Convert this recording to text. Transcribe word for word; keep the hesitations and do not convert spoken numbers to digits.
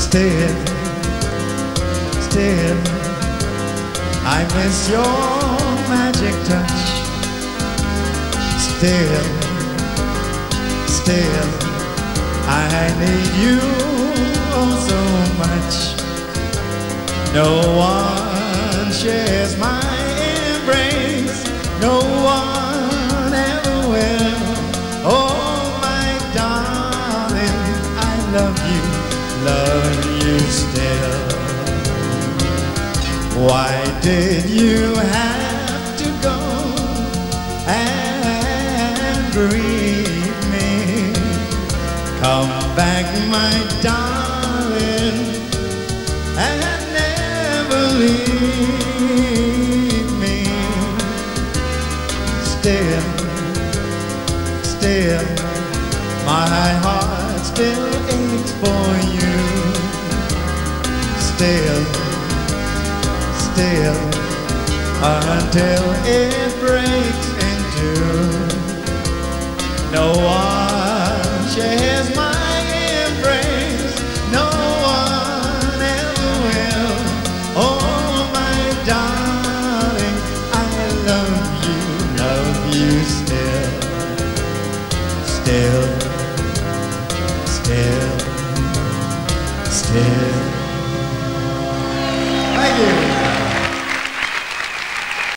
Still, still, I miss your magic touch. Still, still, I need you oh so much. No one shares my embrace, no one ever will. Oh my darling, I love you, love you still. Why did you have to go and grieve me? Come back, my darling, and never leave me. Still, still, my heart still aches for you. Still, still, until it breaks in two. No one shares my embrace, no one ever will. Oh my darling, I love you, love you still. Still, still, still. Thank you.